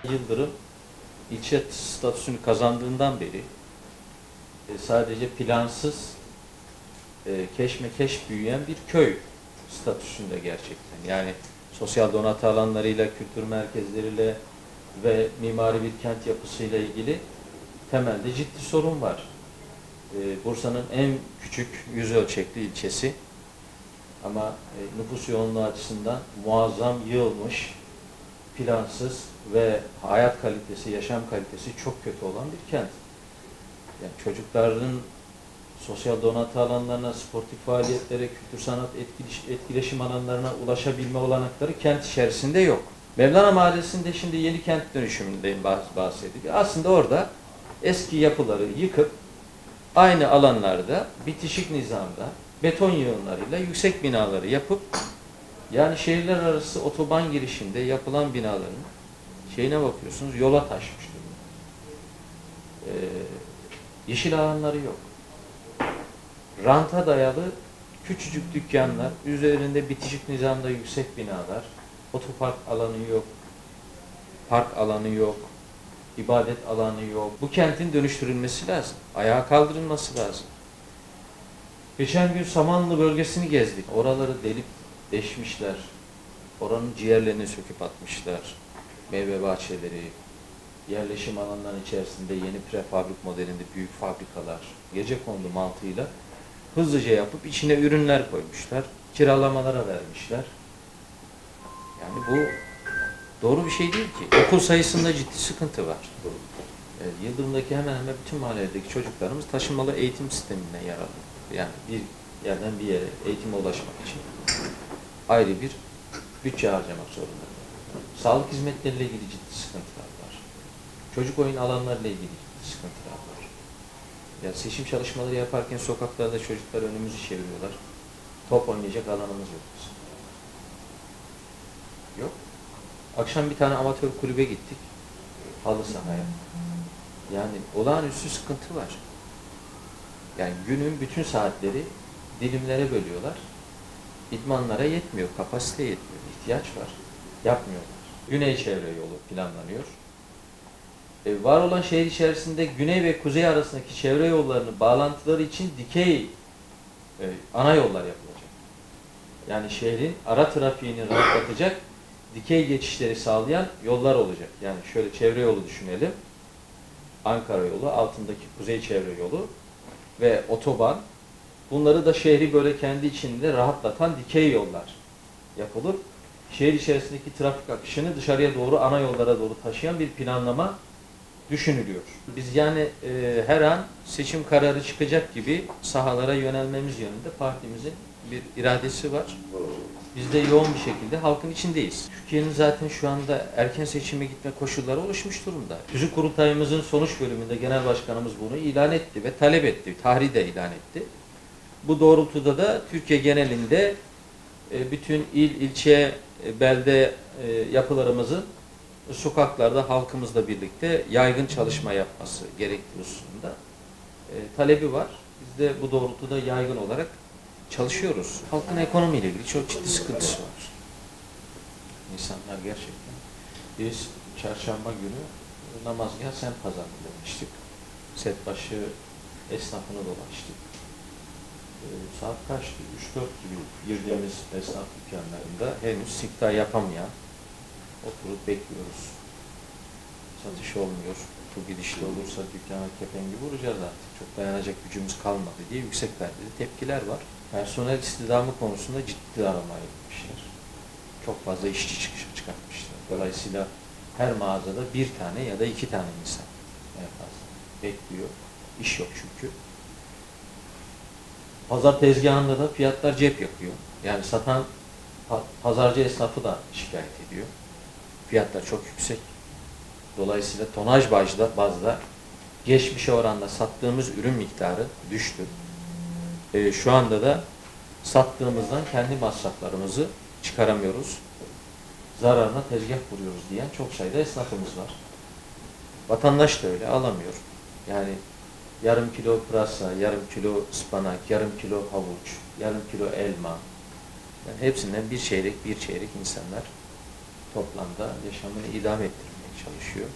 Yıldırım ilçe statüsünü kazandığından beri sadece plansız keşmekeş büyüyen bir köy statüsünde gerçekten. Yani sosyal donatı alanlarıyla, kültür merkezleriyle ve mimari bir kent yapısıyla ilgili temelde ciddi sorun var. Bursa'nın en küçük yüz ölçekli ilçesi ama nüfus yoğunluğu açısından muazzam yığılmış, plansız ve hayat kalitesi, yaşam kalitesi çok kötü olan bir kent. Yani çocukların sosyal donatı alanlarına, sportif faaliyetlere, kültür sanat etkileşim alanlarına ulaşabilme olanakları kent içerisinde yok. Mevlana Mahallesi'nde şimdi yeni kent dönüşümünden bahsediyor. Aslında orada eski yapıları yıkıp aynı alanlarda bitişik nizamda beton yığınlarıyla yüksek binaları yapıp yani şehirler arası otoban girişinde yapılan binaların şeyine bakıyorsunuz yola taşmış durumda. Yeşil alanları yok. Ranta dayalı küçücük dükkanlar, üzerinde bitişik nizamda yüksek binalar, otopark alanı yok, park alanı yok, ibadet alanı yok. Bu kentin dönüştürülmesi lazım. Ayağa kaldırılması lazım. Geçen gün Samanlı bölgesini gezdik. Oraları delip deşmişler. Oranın ciğerlerini söküp atmışlar. Meyve bahçeleri, yerleşim alanlarının içerisinde yeni prefabrik modelinde büyük fabrikalar, gecekondu mantığıyla hızlıca yapıp içine ürünler koymuşlar. Kiralamalara vermişler. Yani bu doğru bir şey değil ki. Okul sayısında ciddi sıkıntı var. Yıldırım'daki hemen hemen bütün mahalledeki çocuklarımız taşımalı eğitim sisteminden yararlanıyor. Yani bir yerden bir yere eğitime ulaşmak için ayrı bir bütçe harcamak zorunda. Sağlık hizmetleriyle ilgili ciddi sıkıntılar var. Çocuk oyun alanlarıyla ilgili ciddi sıkıntılar var. Yani seçim çalışmaları yaparken sokaklarda çocuklar önümüzü çeviriyorlar. Top oynayacak alanımız yok bizim. Yok. Akşam bir tane amatör kulübe gittik. Halı sahaya. Yani olağanüstü sıkıntı var. Yani günün bütün saatleri dilimlere bölüyorlar. İdmanlara yetmiyor, kapasite yetmiyor, ihtiyaç var. Yapmıyorlar. Güney çevre yolu planlanıyor. Var olan şehir içerisinde güney ve kuzey arasındaki çevre yollarının bağlantıları için dikey ana yollar yapılacak. Yani şehrin ara trafiğini rahatlatacak dikey geçişleri sağlayan yollar olacak. Yani şöyle çevre yolu düşünelim. Ankara yolu, altındaki kuzey çevre yolu ve otoban. Bunları da şehri böyle kendi içinde rahatlatan dikey yollar yapılır. Şehir içerisindeki trafik akışını dışarıya doğru, ana yollara doğru taşıyan bir planlama düşünülüyor. Biz yani her an seçim kararı çıkacak gibi sahalara yönelmemiz yönünde partimizin bir iradesi var. Biz de yoğun bir şekilde halkın içindeyiz. Türkiye'nin zaten şu anda erken seçime gitme koşulları oluşmuş durumda. Tüzük kurultayımızın sonuç bölümünde Genel Başkanımız bunu ilan etti ve talep etti. Tahriği de ilan etti. Bu doğrultuda da Türkiye genelinde bütün il, ilçe, belde yapılarımızın sokaklarda halkımızla birlikte yaygın çalışma yapması gerektiği hususunda talebi var. Biz de bu doğrultuda yaygın olarak çalışıyoruz. Halkın ekonomiyle ilgili çok ciddi sıkıntısı var. İnsanlar gerçekten. Biz çarşamba günü namazgah semt pazarına demiştik. Setbaşı esnafını dolaştık. Saat kaçtı? 3-4 gibi girdiğimiz esnaf dükkanlarında henüz siftah yapamayan oturup bekliyoruz. Satış olmuyor. Bu gidişli olursa dükkana kepengi vuracağız artık. Çok dayanacak gücümüz kalmadı diye yüksek perdeli tepkiler var. Personel istihdamı konusunda ciddi aramaya gitmişler. Çok fazla işçi çıkartmışlar. Dolayısıyla her mağazada bir tane ya da iki tane insan en fazla bekliyor. İş yok çünkü. Pazar tezgahında da fiyatlar cep yakıyor. Yani satan pazarcı esnafı da şikayet ediyor. Fiyatlar çok yüksek. Dolayısıyla tonaj bazda geçmişe oranla sattığımız ürün miktarı düştü. Şu anda da sattığımızdan kendi masraflarımızı çıkaramıyoruz. Zararına tezgah kuruyoruz diyen çok sayıda esnafımız var. Vatandaş da öyle alamıyor. Yani yarım kilo pırasa, yarım kilo ıspanak, yarım kilo havuç, yarım kilo elma. Yani hepsinden bir çeyrek insanlar toplamda yaşamını idame ettirmeye çalışıyor.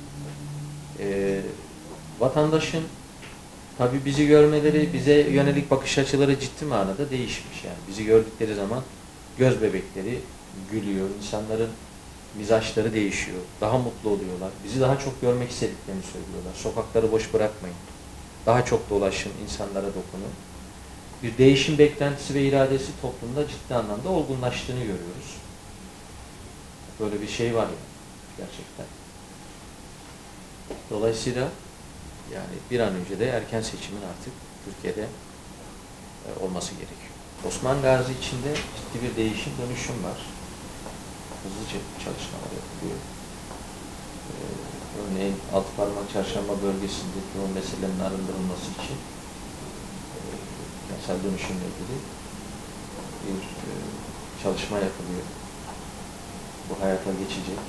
Vatandaşın tabii bizi görmeleri, bize yönelik bakış açıları ciddi manada değişmiş. Yani bizi gördükleri zaman göz bebekleri gülüyor, insanların mizaçları değişiyor, daha mutlu oluyorlar. Bizi daha çok görmek istediklerini söylüyorlar. Sokakları boş bırakmayın. Daha çok dolaşın, insanlara dokunun. Bir değişim beklentisi ve iradesi toplumda ciddi anlamda olgunlaştığını görüyoruz. Böyle bir şey var yani gerçekten. Dolayısıyla yani bir an önce de erken seçimin artık Türkiye'de olması gerekiyor. Osman Gazi içinde ciddi bir değişim, dönüşüm var. Hızlıca çalışmalar yapılıyor. Örneğin Altıparmak Çarşamba bölgesindeki o meselenin arındırılması için kentsel dönüşümle ilgili bir çalışma yapılıyor. Bu hayata geçecek.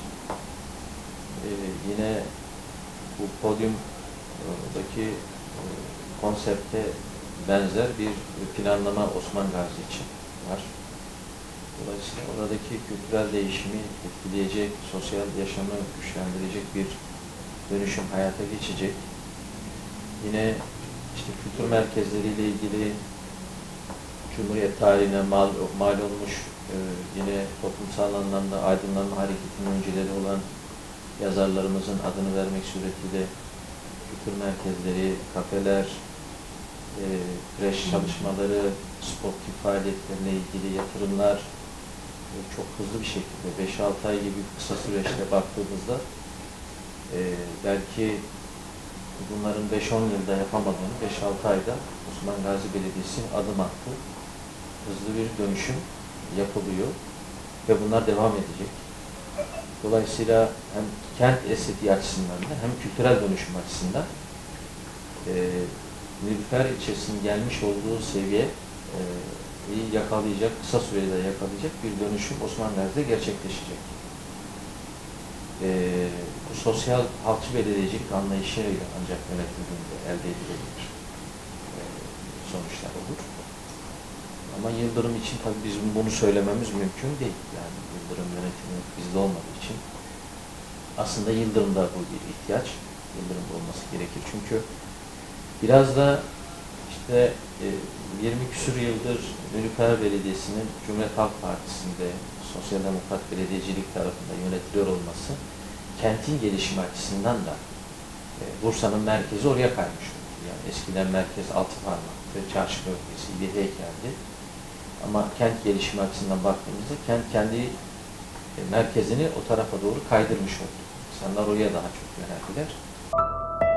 Yine bu podyumdaki konsepte benzer bir planlama Osman Gazi için var. Dolayısıyla oradaki kültürel değişimi etkileyecek, sosyal yaşamı güçlendirecek bir dönüşüm hayata geçecek. Yine işte kültür merkezleriyle ilgili Cumhuriyet tarihine mal olmuş yine toplumsal anlamda aydınlanma hareketinin öncüleri olan yazarlarımızın adını vermek suretiyle kültür merkezleri, kafeler, kreş çalışmaları, sportif faaliyetlerine ilgili yatırımlar çok hızlı bir şekilde 5-6 ay gibi kısa süreçte baktığımızda belki bunların 5-10 yılda yapamadığını 5-6 ayda Osman Gazi Belediyesi adım attı. Hızlı bir dönüşüm yapılıyor ve bunlar devam edecek. Dolayısıyla hem kent estetiği açısından da hem kültürel dönüşüm açısından Nilüfer ilçesinin gelmiş olduğu seviye yakalayacak, kısa sürede yakalayacak bir dönüşüm Osman Gazi'de gerçekleşecek. Bu sosyal halkçı belediyecilik anlayışıyla ancak yönetildiğinde elde edilebilir sonuçlar olur. Ama Yıldırım için tabii bizim bunu söylememiz mümkün değil. Yani Yıldırım yönetimi bizde olmadığı için aslında Yıldırım'da bu bir ihtiyaç. Yıldırım'da olması gerekir. Çünkü biraz da işte 20 küsur yıldır Nilüfer Belediyesi'nin Cumhuriyet Halk Partisi'nde Sosyal Demokrat Belediyecilik tarafından yönetiliyor olması kentin gelişimi açısından da Bursa'nın merkezi oraya kaymış oldu. Yani eskiden merkez Altıparmak ve Çarşı bölgesi, Heykel'di. Ama kent gelişimi açısından baktığımızda kent kendi merkezini o tarafa doğru kaydırmış oldu. İnsanlar oraya daha çok yöneldiler.